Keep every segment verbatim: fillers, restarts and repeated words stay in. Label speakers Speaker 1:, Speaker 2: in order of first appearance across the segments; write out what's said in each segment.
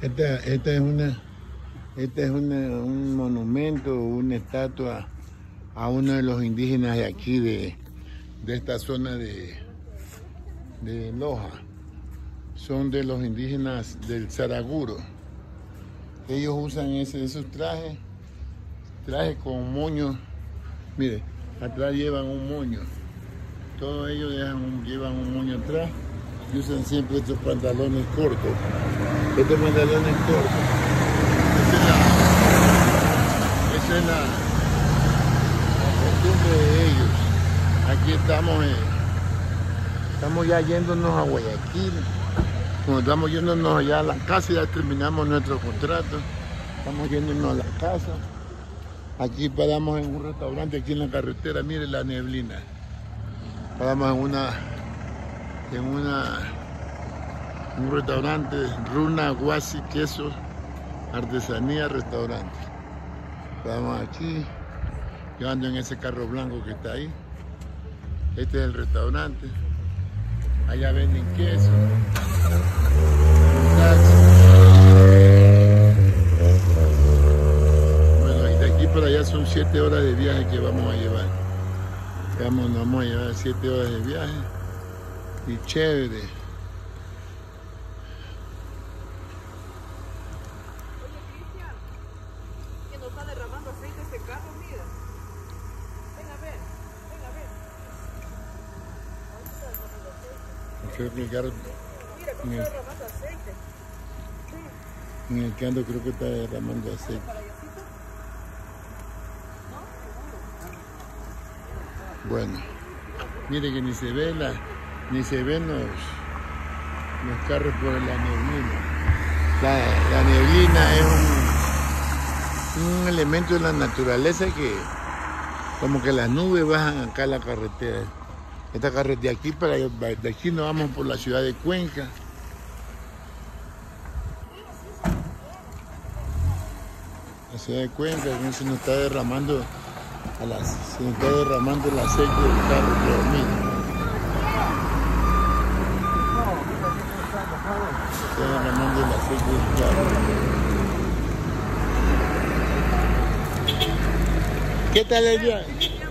Speaker 1: Esta, esta es una, esta es una, un monumento, una estatua a uno de los indígenas de aquí, de, de esta zona de, de Loja. Son de los indígenas del Saraguro. Ellos usan ese, esos trajes, trajes con moño. Mire, atrás llevan un moño. Todos ellos dejan un, llevan un moño atrás y usan siempre estos pantalones cortos. Estos pantalones cortos. Esa es la, esa es la, la costumbre de ellos. Aquí estamos, eh, estamos ya yéndonos a Guayaquil. Cuando estamos yéndonos allá a la casa, ya terminamos nuestro contrato. Estamos yéndonos a la casa. Aquí paramos en un restaurante aquí en la carretera. Mire la neblina. Paramos en una, en una, un restaurante, Runa Guasi Quesos, Artesanía Restaurante. Paramos aquí. Yo ando en ese carro blanco que está ahí. Este es el restaurante. Allá venden queso. Bueno, y de aquí para allá son siete horas de viaje que vamos a llevar. Vamos, nos vamos a llevar siete horas de viaje. Y chévere.
Speaker 2: Oye, Cristian, que nos está derramando aceite este carro, mira. Ven a ver, ven a ver. Ahorita está derramando aceite.
Speaker 1: Creo que el carro,
Speaker 2: Mira cómo está derramando aceite. Sí.
Speaker 1: en el que ando creo que está derramando aceite.
Speaker 2: ¿Para allácito?
Speaker 1: Bueno, mire que ni se ve la, ni se ven los, los carros por la neblina. La, la neblina es un, un elemento de la naturaleza que como que las nubes bajan acá a la carretera. Esta carretera de aquí para allá, de aquí nos vamos por la ciudad de Cuenca. La ciudad de Cuenca, donde se nos está derramando a las, se nos está derramando el aceite del carro, pero mira. Se está derramando el aceite del carro. ¿Qué tal el viaje?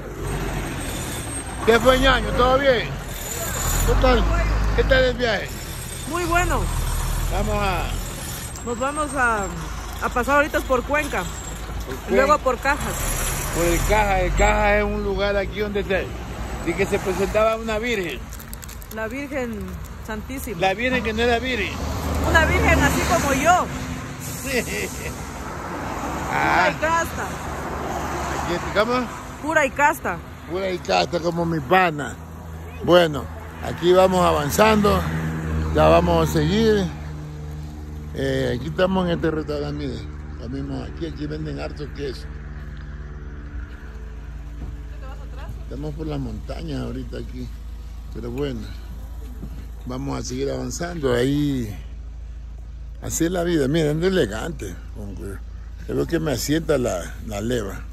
Speaker 1: ¿Qué fue, ñaño? ¿Todo bien? ¿Qué tal? ¿Qué tal el viaje?
Speaker 2: Muy bueno.
Speaker 1: Vamos a...
Speaker 2: Nos vamos a, a pasar ahorita por Cuenca.
Speaker 1: por
Speaker 2: Y luego por Cajas.
Speaker 1: Por el Caja. El Caja es un lugar aquí donde se, de que se presentaba una virgen.
Speaker 2: La Virgen Santísima.
Speaker 1: La virgen que no era virgen.
Speaker 2: Una virgen así como yo.
Speaker 1: Sí.
Speaker 2: Pura
Speaker 1: Ah,
Speaker 2: y casta.
Speaker 1: aquí estamos.
Speaker 2: Pura y casta.
Speaker 1: Pura y casta como mi pana. Bueno, aquí vamos avanzando. Ya vamos a seguir. Eh, aquí estamos en este restaurante. Mire, comimos aquí, aquí venden harto queso. Estamos por las montañas ahorita aquí. Pero bueno, vamos a seguir avanzando. Ahí, así es la vida. Miren, ando elegante. Es lo que me asienta la, la leva.